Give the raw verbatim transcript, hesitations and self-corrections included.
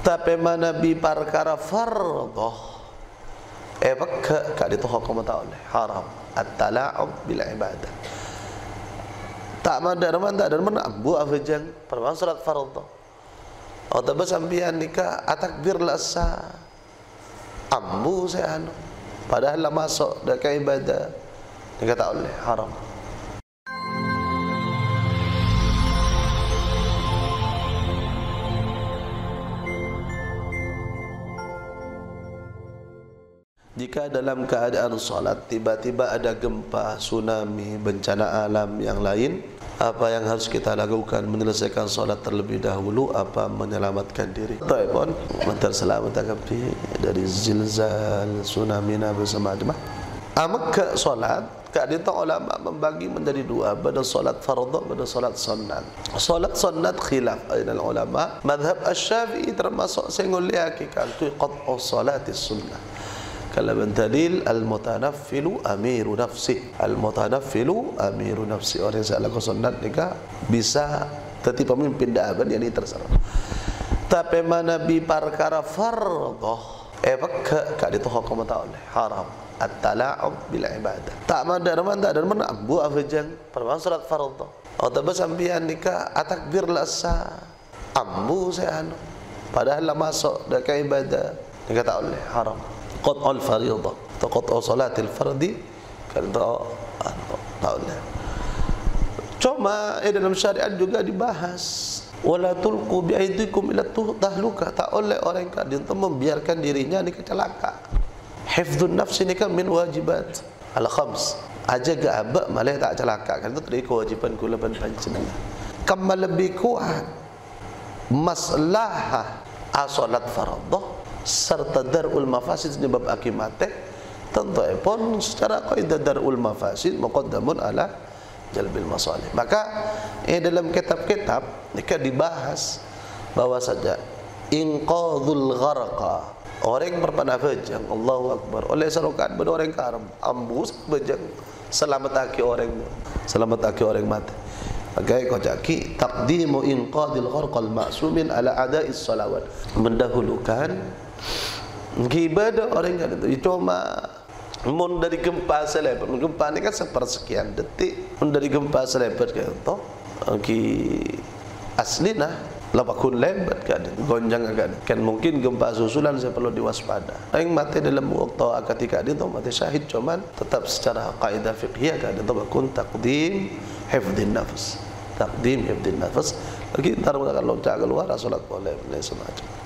tapi mana bi perkara fardh eh baka ka dito hukum taala haram at-tala'ub bil ibadah tak madar man tak dar man ambu afjang perban salat fardh atau bersambian nikah atakbir lasa ambu saya anu padahal lah masuk dekat ibadah nikah tak boleh haram. Jika dalam keadaan solat tiba-tiba ada gempa, tsunami, bencana alam yang lain, apa yang harus kita lakukan? Menyelesaikan solat terlebih dahulu, apa menyelamatkan diri? Taibon, mentar selamat akabi dari zilzal, tsunami, nabi semacam. Amak ke solat, keadaan ulama membagi menjadi dua, pada solat fardhu, pada solat sunnat. Solat sunnat khilaf ainal ulama. Madhab Asy-Syafi'i termasuk senguliaki kan tu qat'u salatis sunnah. Kalau bentadil al-mutanaffilu amiru nafsi, al-mutanaffilu amiru nafsi, orang yang lakukan sunat nikah bisa jadi pemimpin da'aban yang ini terserah. Tapi mana bi perkara fardh eh baka ka dito hukum taala haram at-tala'ub bil ibadah tak madar man tak dar man ambu afjang perban salat fardh atau bersambian nikah atakbir lasa ambu saya anu padahal lah masuk dekat ibadah nikah tak boleh haram. Qat'ul fariidah atau qat'u salatil fardi kan tak boleh. Cuma eh, dalam syariat juga dibahas wala tulqu bi aidikum ila tahluka, tak oleh orang yang untuk membiarkan dirinya ni kecelaka. Hifdzun nafsi ni kan min wajibat al khams, ajaga abak malah tak celaka kan itu dari kewajiban kulaban panjenengan. Kamal lebih kuat maslahah salat fardhu serta darul mafasid sebab akibatnya tentu pun secara kaidah darul mafasid muqaddamun ala jalbil masalih. Maka eh dalam kitab-kitab nikah dibahas bahwa saja inqadhul gharqa, orang yang berpanah bejang Allahu akbar oleh serokan pada orang karam ambus bejang selamat aki orang selamat aki orang mati. Maka kau caki taqdimu inqadhil gharqal ma'sumin ala ada'is salawat, mendahulukan ibadah orang yang itu cuma mun dari gempa selebar, gempa ini kan sepersekian detik, mun dari gempa selebar kayak itu, ki aslina lapakun lebat kan, gonjang kan, kan mungkin gempa susulan saya perlu diwaspada. Yang mati dalam waktu ketika itu mati syahid, cuman tetap secara kaidah fiqhiyah kan, itu bakun takdim hifdzin nafs, takdim hifdzin nafs. Lagi ntar kalau loncat keluar salat boleh semacam.